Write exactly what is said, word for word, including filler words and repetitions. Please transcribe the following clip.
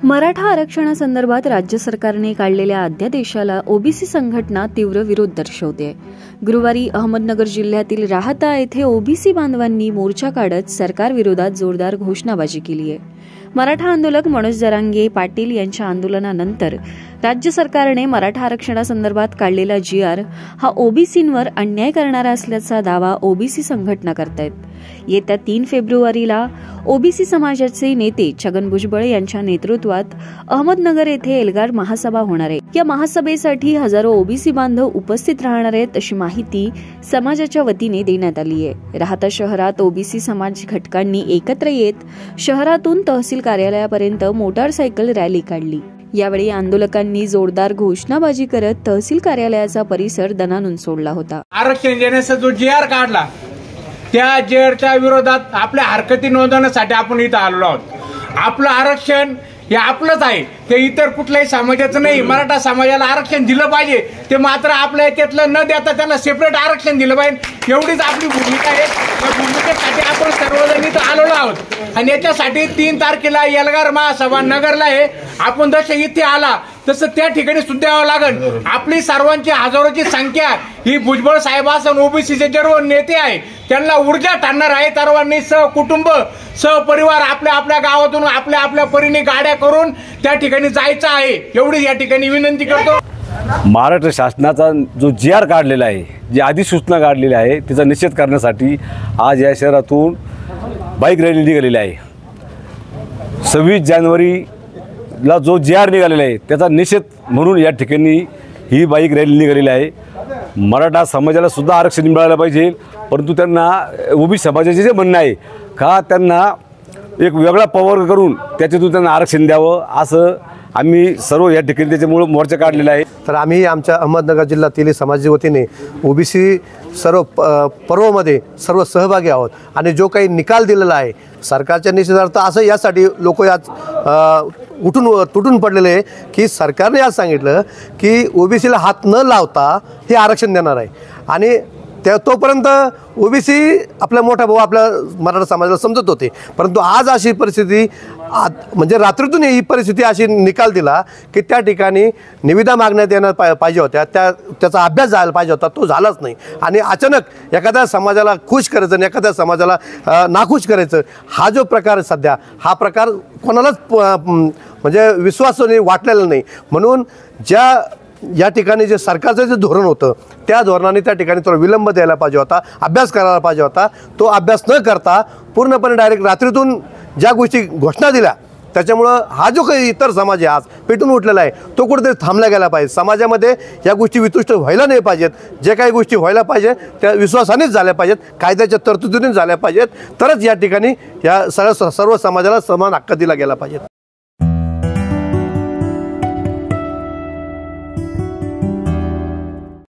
मराठा आरक्षणासंदर्भात राज्य सरकारने काढलेल्या अध्यादेशाला ओबीसी संघटना तीव्र विरोध दर्शवते. गुरुवारी अहमदनगर जिल्ह्यातील राहता येथे ओबीसी बांधवांनी मोर्चा काढत सरकारविरोधात जोरदार घोषणाबाजी केली आहे. मराठा आंदोलक मनोज जरांगे पाटील यांच्या आंदोलनानंतर राज्य सरकारने मराठा आरक्षणासंदर्भात काढलेला जी आर हा ओबीसींवर अन्याय करणारा असल्याचा दावा ओबीसी संघटना करतायत. येत्या तीन फेब्रुवारीला ओबीसी समाजाचे नेते छगन भुजबळ यांच्या नेतृत्वात अहमदनगर येथे एल्गार महासभा होणार आहे. या महासभेसाठी हजारो ओबीसी बांधव उपस्थित राहणार आहेत अशी माहिती समाजाच्या वतीने देण्यात आली आहे. राहता शहरात ओबीसी समाज घटकांनी एकत्र येत शहरातून तहसील कार्यालयापर्यंत मोटारसायकल रॅली काढली. यावेळी आंदोलकांनी जोरदार घोषणाबाजी करत तहसील कार्यालयाचा परिसर दणाणून सोडला होता. आरक्षण देण्याचा जो जी आर काढला त्या जी आरच्या विरोधात आपल्या हरकती नोंदवण्यासाठी आपण इथं आलेलो आहोत. आपलं आरक्षण हे आपलंच आहे, ते इतर कुठल्याही समाजाचं नाही. मराठा समाजाला आरक्षण दिलं पाहिजे, ते मात्र आपल्या याच्यातलं न देता त्याला सेपरेट आरक्षण दिलं पाहिजे, एवढीच आपली भूमिका आहे. या भूमिकेसाठी आपण सर्वजण इथं आलेलो आहोत आणि याच्यासाठी तीन तारखेला एल्गार महासभा नगरला आहे. आपण जसं इथे आला तसं त्या ठिकाणी सुद्धा यावं लागेल. आपली सर्वांची हजारोची संख्या ही भुजबळ साहेबांसह ओबीसीचे सर्व नेते आहे, त्यांना ऊर्जा ठरणार आहे. सर्वांनी सहकुटुंब सहपरिवार आपल्या आपल्या गावातून आपल्या आपल्या परीने गाड्या करून त्या ठिकाणी जायचं आहे, एवढी या ठिकाणी विनंती करतो. महाराष्ट्र शासनाचा जो जी आर काढलेला आहे, जी अधिसूचना काढलेली आहे, तिचा निषेध करण्यासाठी आज या शहरातून बाईक रॅली निघालेली आहे. सव्वीस जानेवारीला जो जी आर निघालेला आहे त्याचा निषेध म्हणून या ठिकाणी ही बाईक रॅली निघालेली आहे. मराठा समाजाला सुद्धा आरक्षण मिळालं पाहिजे, परंतु त्यांना ओबीसी समाजाचे जे म्हणणं आहे का त्यांना एक वेगळा पवार करून त्याच्यातून त्यांना आरक्षण द्यावं, असं आम्ही सर्व या ठिकाणी त्याच्यामुळे मोर्चा काढलेला आहे. तर आम्ही आमच्या अहमदनगर जिल्ह्यातील समाजाच्या वतीने ओबीसी सर्व पर्वामध्ये सर्व सहभागी आहोत आणि जो काही निकाल दिलेला आहे सरकारच्या निषेधार्थ, असं यासाठी लोक आज उठून तुटून पडलेले आहे की सरकारने आज सांगितलं की ओबीसीला हात न लावता हे आरक्षण देणार आहे. आणि त्या तोपर्यंत ओबीसी आपला मोठा भाऊ आपल्या मराठा समाजाला समजत होते, परंतु आज अशी परिस्थिती आज म्हणजे रात्रीतून ही परिस्थिती अशी निकाल दिला की त्या ठिकाणी निविदा मागण्यात येणार पा पाहिजे होत्या, त्या त्याचा अभ्यास झाला पाहिजे होता, तो झालाच नाही. आणि अचानक एखाद्या समाजाला खुश करायचं आणि एखाद्या समाजाला नाखुश करायचं, हा जो प्रकार सध्या हा प्रकार कोणालाच म्हणजे विश्वासाने वाटलेला नाही. म्हणून ज्या या ठिकाणी जे सरकारचं जे धोरण होतं त्या धोरणाने त्या ठिकाणी थोडा विलंब द्यायला पाहिजे होता, अभ्यास करायला पाहिजे होता. तो अभ्यास न करता पूर्णपणे डायरेक्ट रात्रीतून ज्या गोष्टी घोषणा दिल्या त्याच्यामुळं हा जो काही इतर समाज आहे आज पेटून उठलेला आहे तो कुठेतरी थांबला गेला पाहिजे. समाजामध्ये या गोष्टी वितुष्ट व्हायला नाही पाहिजेत. जे काही गोष्टी व्हायला पाहिजे त्या विश्वासानेच झाल्या पाहिजेत, कायद्याच्या तरतुदीने झाल्या पाहिजेत, तरच या ठिकाणी या सर्व सर्व समाजाला समान हक्क दिला गेला पाहिजे.